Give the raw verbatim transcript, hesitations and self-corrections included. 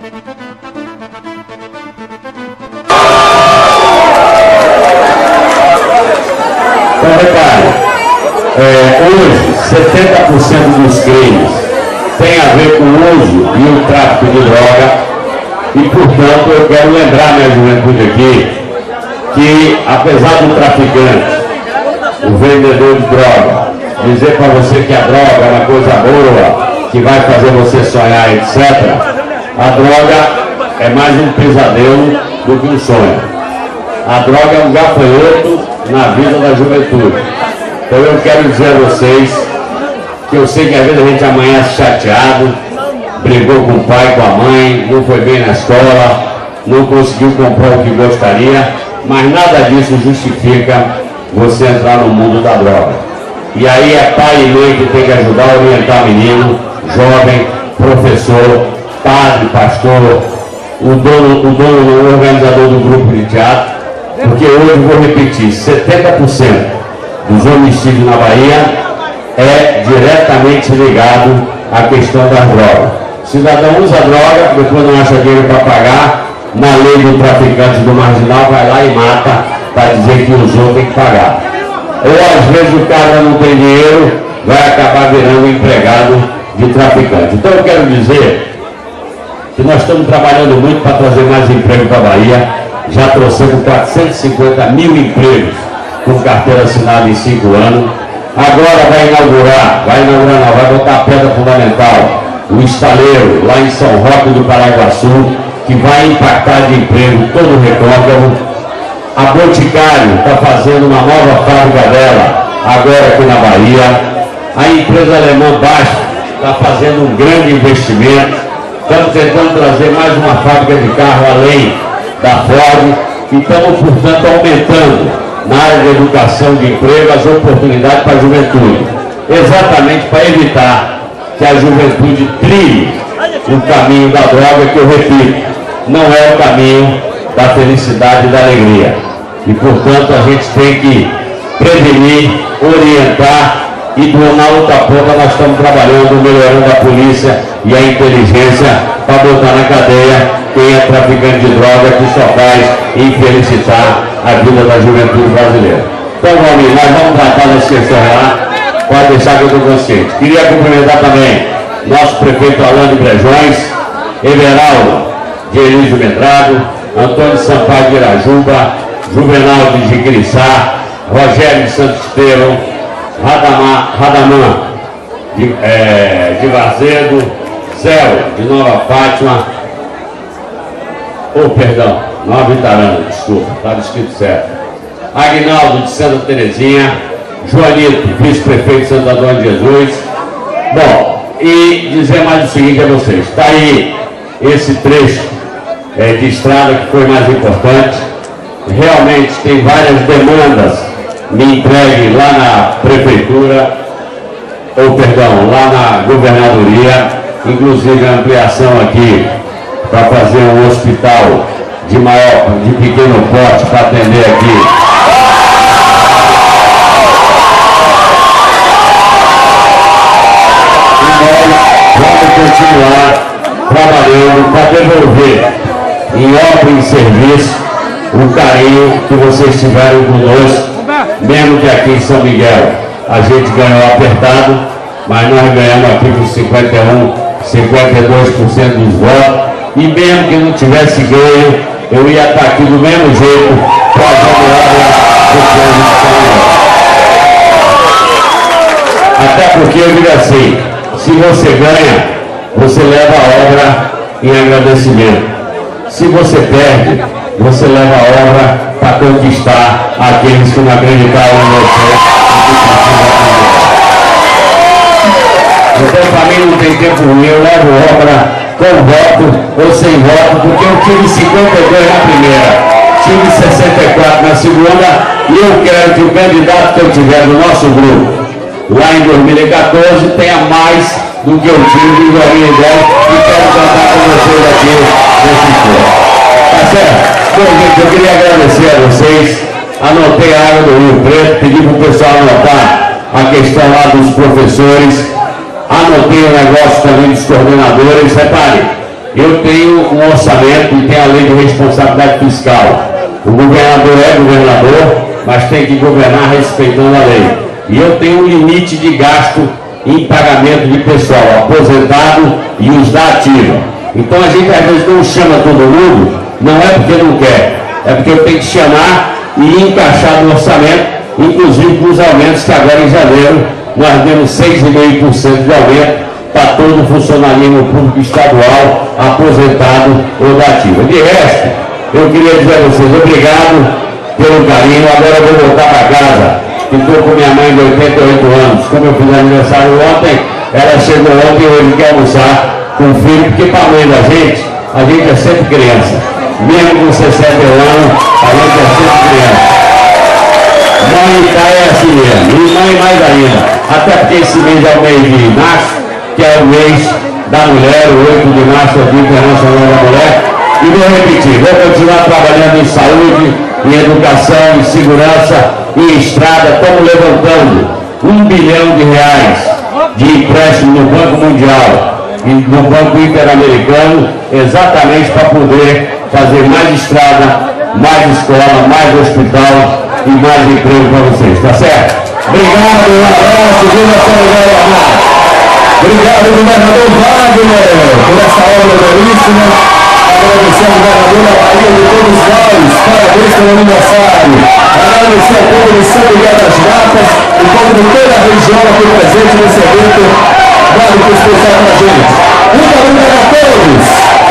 Então, repare, é, hoje, setenta por cento dos crimes tem a ver com o uso e o tráfico de droga e, portanto, eu quero lembrar minha juventude aqui que, apesar do traficante, o vendedor de droga, dizer para você que a droga é uma coisa boa, que vai fazer você sonhar, etcétera, a droga é mais um pesadelo do que um sonho. A droga é um gafanhoto na vida da juventude. Então eu quero dizer a vocês que eu sei que às vezes a gente amanhece chateado, brigou com o pai, com a mãe, não foi bem na escola, não conseguiu comprar o que gostaria, mas nada disso justifica você entrar no mundo da droga. E aí é pai e mãe que tem que ajudar a orientar o menino, jovem, professor, padre, pastor, o dono, o dono, o organizador do grupo de teatro, porque hoje, vou repetir, setenta por cento dos homicídios na Bahia é diretamente ligado à questão das drogas. O cidadão usa droga, depois não acha dinheiro para pagar, na lei do traficante do marginal vai lá e mata para dizer que usou, tem que pagar. Ou às vezes o cara não tem dinheiro, vai acabar virando empregado de traficante. Então eu quero dizer que nós estamos trabalhando muito para trazer mais emprego para a Bahia. Já trouxemos quatrocentos e cinquenta mil empregos com carteira assinada em cinco anos. Agora vai inaugurar, vai inaugurar não, vai botar a pedra fundamental, o estaleiro lá em São Roque do Paraguaçu, que vai impactar de emprego todo o Recôncavo. A Boticário está fazendo uma nova fábrica dela, agora aqui na Bahia. A empresa alemã Basf está fazendo um grande investimento. Estamos tentando trazer mais uma fábrica de carro além da Ford. E estamos, portanto, aumentando na área de educação de emprego as oportunidades para a juventude. Exatamente para evitar que a juventude trilhe o caminho da droga, que eu repito, não é o caminho da felicidade e da alegria. E, portanto, a gente tem que prevenir, orientar e do na outra ponta nós estamos trabalhando, melhorando a polícia e a inteligência para botar na cadeia quem é traficante de droga, que só faz infelicitar a vida da juventude brasileira. Então, Valmir, nós vamos tratar dessa questão lá, pode deixar que eu estou consciente. Queria cumprimentar também nosso prefeito Alain de Brejões, Everaldo de Elísio Medrado, Antônio Sampaio de Irajuba, Juvenal de Jiquiriçá, Rogério de Santo Estevão, Radamar, Radamã de, é, de Varzedo, Zéu de Nova Fátima, oh, perdão, Nova Itarana, desculpa, estava escrito certo, Aguinaldo de Santa Terezinha, Joanito, vice-prefeito de Santo Antônio de Jesus. Bom, e dizer mais o seguinte a vocês, está aí esse trecho é, de estrada que foi mais importante. Realmente tem várias demandas me entregue lá na prefeitura, ou perdão, lá na governadoria, inclusive a ampliação aqui para fazer um hospital de maior, de pequeno porte para atender aqui. E nós vamos continuar trabalhando para devolver em obra e em serviço o carinho que vocês tiveram conosco, mesmo que aqui em São Miguel a gente ganhou apertado, mas nós ganhamos aqui com cinquenta e um, cinquenta e dois por cento dos votos, e mesmo que não tivesse ganho, eu ia estar aqui do mesmo jeito para ajudar o povo de São Miguel. Até porque eu digo assim, se você ganha, você leva a obra em agradecimento. Se você perde, você leva a obra para conquistar aqueles que não acreditaram em você. Então, para mim, não tem tempo ruim, eu levo obra com voto ou sem voto, porque eu tive cinquenta e dois na primeira, tive sessenta e quatro na segunda, e eu quero que o candidato que eu tiver no nosso grupo, lá em dois mil e quatorze, tenha mais do que eu tive em dois mil e dez, e quero cantar com vocês aqui nesse dia. Tá certo? Bom, gente, eu queria agradecer a vocês. Anotei a área do Rio Preto, pedi para o pessoal anotar a questão lá dos professores. Anotei o negócio também dos coordenadores. Repare, eu tenho um orçamento e tenho a lei de responsabilidade fiscal. O governador é governador, mas tem que governar respeitando a lei. E eu tenho um limite de gasto em pagamento de pessoal aposentado e os da ativa. Então a gente às vezes não chama todo mundo, não é porque não quer, é porque eu tenho que chamar e encaixar no orçamento, inclusive com os aumentos que agora em janeiro nós demos seis vírgula cinco por cento de aumento para todo o funcionalismo público estadual, aposentado ou da ativa. De resto, eu queria dizer a vocês obrigado pelo carinho. Agora eu vou voltar para casa, que estou com minha mãe de oitenta e oito anos. Como eu fiz aniversário ontem, ela chegou ontem e hoje quer almoçar com o filho, porque para a mãe da gente, a gente é sempre criança. Mesmo com sessenta anos, a gente é sempre criança. Mãe e pai é assim mesmo, e mãe mais ainda. Até porque esse mês é o mês de março, que é o mês da mulher, o oito de março é o Dia Internacional da Mulher. E vou repetir, vou continuar trabalhando em saúde, em educação, em segurança, em estrada, estamos levantando um bilhão de reais de empréstimo no Banco Mundial e no Banco Interamericano, exatamente para poder fazer mais estrada, mais escola, mais hospital e mais emprego para vocês, tá certo? Obrigado, um abraço, viva São Miguel Armado. Obrigado, governador Wagner, por essa obra belíssima. Agradecer ao governador da Bahia de todos nós, parabéns pelo aniversário. Agradecer ao povo de São Miguel das Matas, o povo de toda a região aqui presente nesse evento, dado que especial para a gente. Muito obrigado a todos.